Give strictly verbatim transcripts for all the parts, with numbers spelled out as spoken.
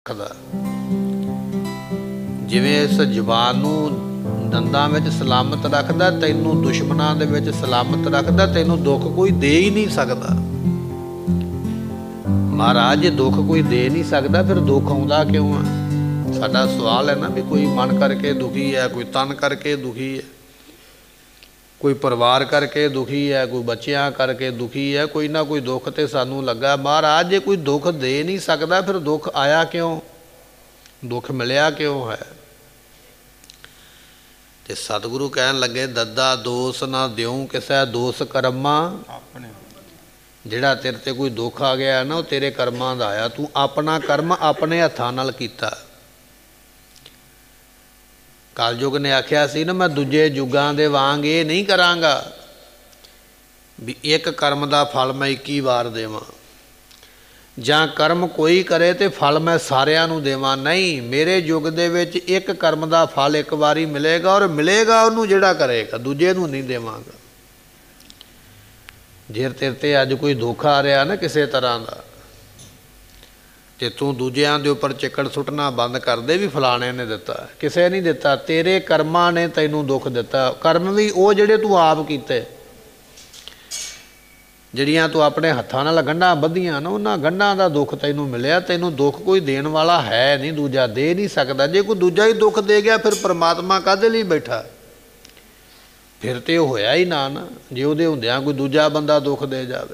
रखदा। जिवें इस जबान नूं दंदां विच सलामत रखदा, तैनूं दुश्मनां दे विच सलामत रखदा, तैनूं दुख कोई दे ही नहीं सकदा। महाराज जे दुख कोई दे नहीं सकदा फिर दुख आउंदा क्यों है? साडा सवाल है ना भी कोई मन करके दुखी है, कोई तन करके दुखी है, कोई परिवार करके दुखी है, कोई बच्चियां करके दुखी है, कोई ना कोई दुख तो सानू लगा। महाराज जे कोई दुख दे नहीं सकता फिर दुख आया क्यों, दुख मिलया क्यों है? ते सतगुरु कहन लगे दद्दा दोष ना द्यों किसै दोष कर्मा अपने। जिहड़ा तेरे ते कोई दुख आ गया ना वो तेरे कर्मां दा आया, तू अपना कर्म अपने हत्थां नाल कीता। कलयुग ने आख्या सी ना मैं दूजे युगां दे वांग ये नहीं करांगा भी एक कर्म दा फल मैं इक्की वार देवां, जां कर्म कोई करे तो फल मैं सारियां नूं देवां। नहीं, मेरे युग दे विच एक कर्म दा फल एक वारी मिलेगा और मिलेगा उहनूं जिहड़ा करेगा, दूजे नूं नहीं देवांगा। जे तेरे ते अज कोई दुख आ रहा ना किसी तरह का, ते तू दूजियां दे उपर चिकड़ सुटना बंद कर दे भी फलाने ने दिता, किसी नहीं दिता, तेरे कर्मां ने तैनूं दुख दिता। कर्म भी वो जिहड़े तू आप कीते, जिहड़ियां तू अपने हत्थां नाल गंढां बद्धियां ना उन्हां गंढां दा दुख तैनूं मिलिया। तैनूं दुख कोई देण वाला है नहीं, दूजा दे नहीं सकदा। जे कोई दूजा ही दुख दे गया फिर परमात्मा काहदे लई बैठा? फिर तो होया ही ना ना जे उहदे हुंदियां कोई दूजा बंदा दुख दे जावे।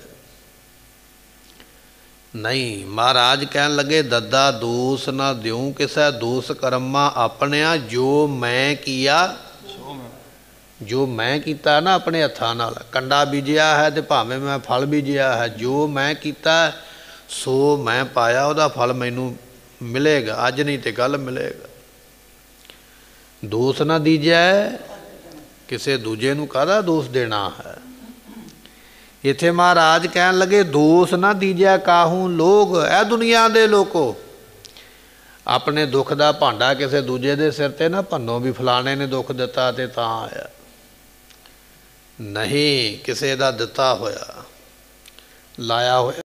नहीं, महाराज कहन लगे दद्दा दोष ना द्यों किसै दोष कर्मा अपनिया। जो मैं किया, जो मैं किया ना अपने हत्थां नाल, कंडा बीजिया है तो भावें मैं फल बीजिया है, जो मैं किया सो मैं पाया, उहदा फल मैनूं मिलेगा, अज नहीं तो कल मिलेगा। दोष ना दीजिए, किसी दूजे नूं काहदा दोष देना है? इत्थे महाराज कहन लगे दोष ना दीजिए काहू लोग, ए दुनिया दे लोको, अपने दुख का भांडा किसी दूजे दे सिर ते ना भन्नो भी फलाने ने दुख दिता ते तां आया। नहीं, किसी का दिता होया लाया होया